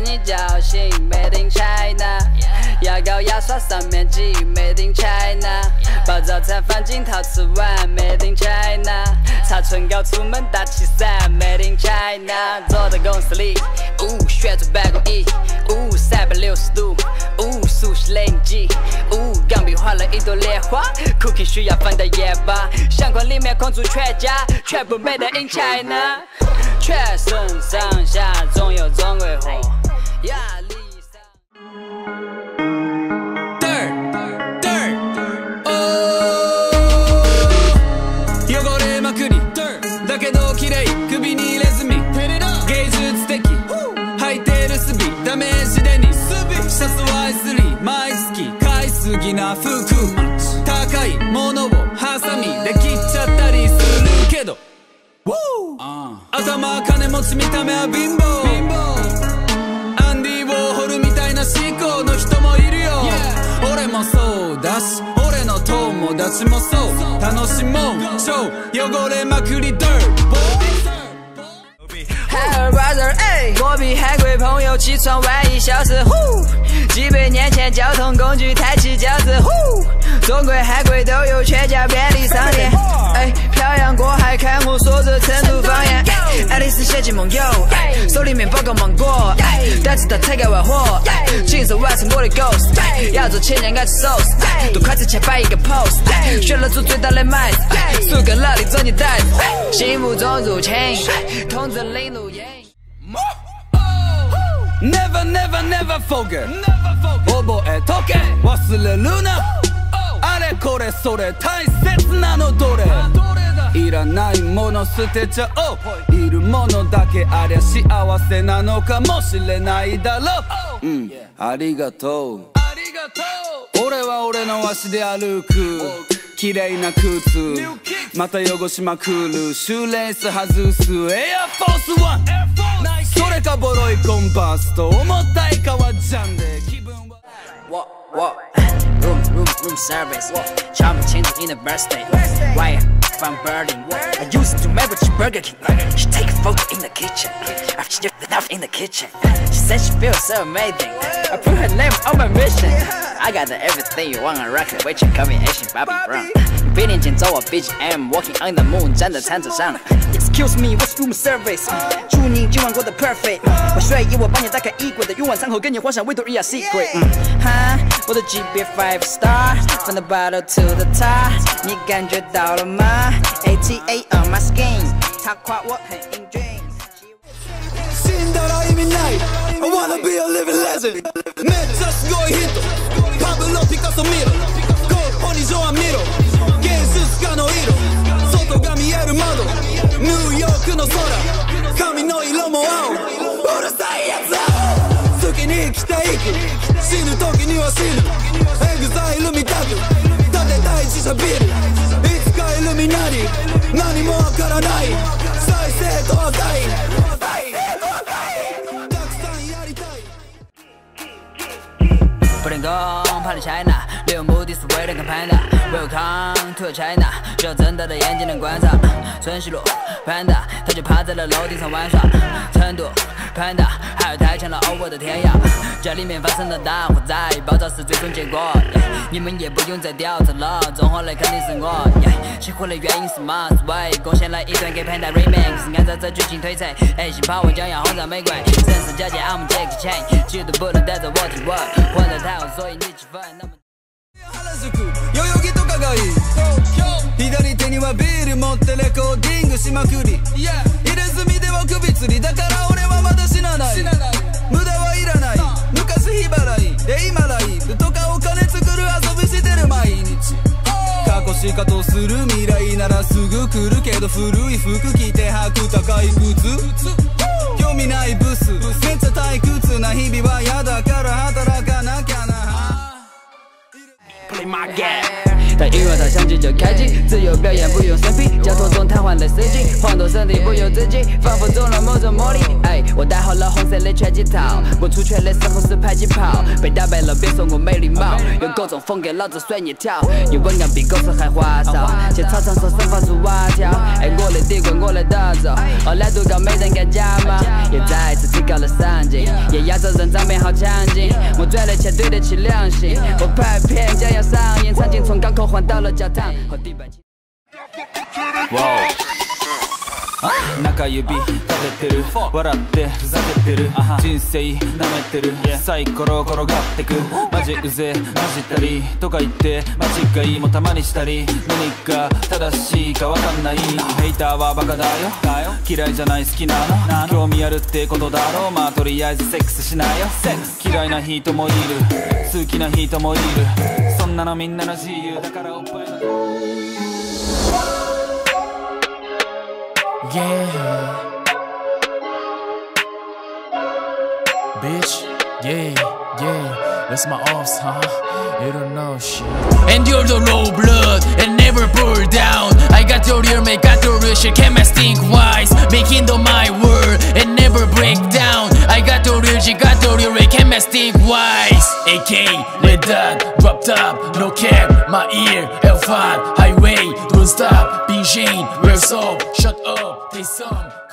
你叫醒 ，Made in China。牙膏牙刷上面挤 ，Made in China。把早餐放进陶瓷碗 ，Made in China。擦唇膏出门打气伞 ，Made in China。坐在公司里，旋转办公椅，360度，熟悉零级，钢笔画了一朵莲花 ，Cookie 需要放到夜吧，相框里面框住全家，全部 Made in China。全身上下总有中国货，压力上。 汚れまくりだけど綺麗首に入れ墨芸術的履いてるスビダメージデニスシャツは Y3 毎月買いすぎな服高いものをハサミで切っちゃったりするけど頭金持ち見た目は貧乏アンディ・ウォーホルみたいな思考の人もいるよ俺もそうだし俺の友達もそう楽しもう超汚れまくり Hello brother， 我比海归朋友起床晚1小时，几百年前交通工具抬起轿子，中国海归都有全家便利商店，漂洋过海看我说着成都方言，爱丽丝写进梦游，手里面抱个芒果，但知道才敢玩火，亲手完成我的 ghost， 要做前年爱吃 sauce， 多快之前摆一个 pose， 学了做最大的麦子，苏格拉底做你袋子，心目中入侵，统治领路。 Never never never forget 覚えとけ忘れるなあれこれそれ大切なのどれいらないもの捨てちゃおういるものだけありゃ幸せなのかもしれないだろうありがとう俺は俺の足で歩く綺麗な靴また汚しまくるシューレース外すエアフォースワンそれかボロいコンパスと重たい革ジャンで気分は Room service 敲门庆祝 in the birthday Wire from Berlin I used to marry Burger King She take a photo in the kitchen After she left enough in the kitchen She said she feels so amazing I put her name on my mission I got everything you want on record 微全 combination Bobby Brown 比脸前走我 BGM Walking on the moon 站在餐桌上 Excuse me what's room service 祝你今晚过得 perfect 我睡衣我帮你打开衣柜的用晚餐后跟你幻想唯独一样 secret 我的级别 5 star From the bottom to the top 你感觉到了吗 ATA on my skin 他夸我很英俊死んだら意味ない I wanna be a living legend めっちゃすごい人パブロ・ピカソ見ろゴッホにジョアン見ろ芸術家の色外が見える窓ニューヨークの空髪の色も青うるさいやつ青好きに生きていく死ぬ時には死ぬエグザイル見たく立てたい自社ビルいつかイルミナリ何もわからない再生と赤いたくさんやりたい不能攻跑到 China 利用目的是为了看 Panda Welcome to China 需要睁大的眼睛能观察春熙路 Panda 他就趴在了楼顶上玩耍成都 Panda 还有太强了偶我的天涯家里面发生了大火灾爆炸是最终结果你们也不用再调查了综合来肯定是我熄火的原因是 Mars Way 贡献了一段给 Panda Remix 按照这剧情推测新跑我将要轰炸玫瑰城市交界 I'm Jackie Chan 绝对不能带着我体温混得太好所以你气愤那么原宿代々木とかがいい左手にはビール持ってレコーディングしまくり入れ墨では首吊りだから俺はまだ死なない無駄はいらない昔日払いで今ライブとかお金作る遊びしてる毎日過去しかとする未来ならすぐ来るけど古い服着て履く高い靴興味ないブスめっちゃ退屈な日々は嫌だから働かなきゃな当音乐它响起就开机，自由表演不用审批，交托中瘫痪的司机，晃动身体不由自己，仿佛中了某种魔力。我戴好了红色的拳击套，我出拳的时候是迫击炮，被打败了别说我没礼貌，用各种风给老子随你跳，你文案比狗屎还花哨，去操场上生发出蛙跳，我的地滚过来盗走，后来赌狗没人敢加码，也再一次提高了上进，也亚洲人长变好强劲，我赚了钱对得起良心，我拍片将要上映，场景从港口换到了教堂和地板。 中指立ててる笑ってふざけてる人生舐めてるサイコロ転がってくマジうぜマジったりとか言って間違いもたまにしたり何が正しいかわかんないヘイターはバカだよ嫌いじゃない好きなの興味あるってことだろうまあとりあえずセックスしないよ嫌いな人もいる好きな人もいるそんなのみんなの自由だからおっぱい Yeah, bitch, yeah, that's my offs, huh? You don't know shit. And you're the low blood and never burn down. I got your ear, make got your shit, can I think wise? Making the my word and never break down. I got your ear, she got your ear, can I think wise? AK, let that, drop top, no cap, my ear, L5, highway, don't stop, Beijing, we're so, shut up, play some.